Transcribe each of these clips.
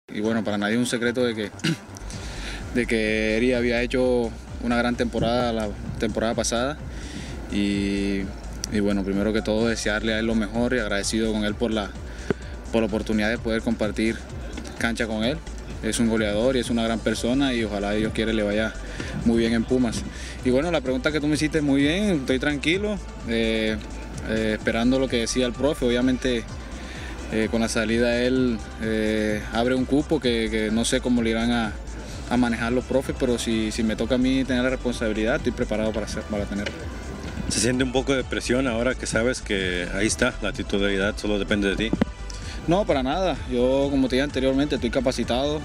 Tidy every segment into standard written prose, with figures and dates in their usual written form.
Y bueno, para nadie es un secreto de que Eri había hecho una gran temporada la temporada pasada y bueno, primero que todo desearle a él lo mejor y agradecido con él por la oportunidad de poder compartir cancha con él. Es un goleador y es una gran persona y ojalá Dios quiere le vaya muy bien en Pumas. Y bueno, la pregunta que tú me hiciste muy bien, estoy tranquilo, esperando lo que decía el profe. Obviamente con la salida de él abre un cupo que no sé cómo le irán a manejar los profes, pero si me toca a mí tener la responsabilidad, estoy preparado para tenerla. ¿Se siente un poco de presión ahora que sabes que ahí está, la titularidad solo depende de ti? No, para nada. Yo, como te dije anteriormente, estoy capacitado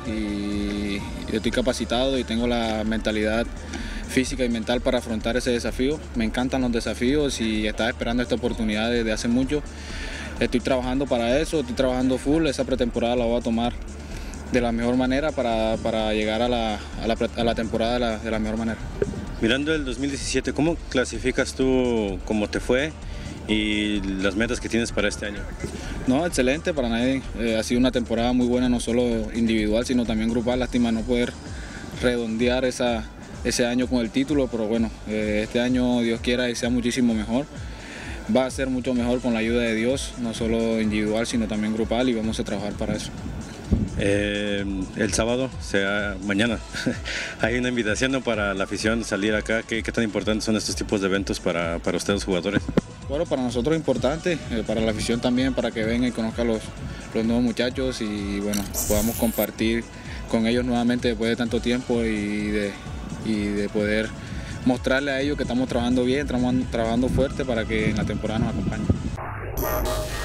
y tengo la mentalidad física y mental para afrontar ese desafío. Me encantan los desafíos y estaba esperando esta oportunidad desde hace mucho. Estoy trabajando para eso, estoy trabajando full. Esa pretemporada la voy a tomar de la mejor manera para llegar a la temporada de la mejor manera. Mirando el 2017, ¿cómo clasificas tú cómo te fue y las metas que tienes para este año? No, excelente para nadie. Ha sido una temporada muy buena, no solo individual, sino también grupal. Lástima no poder redondear ese año con el título, pero bueno, este año Dios quiera y sea muchísimo mejor. Va a ser mucho mejor con la ayuda de Dios, no solo individual, sino también grupal, y vamos a trabajar para eso. El sábado, mañana, hay una invitación para la afición salir acá. ¿Qué tan importantes son estos tipos de eventos para ustedes jugadores? Bueno, para nosotros es importante, para la afición también, para que vengan y conozcan los nuevos muchachos y bueno, podamos compartir con ellos nuevamente después de tanto tiempo y de poder mostrarle a ellos que estamos trabajando bien, trabajando fuerte para que en la temporada nos acompañen.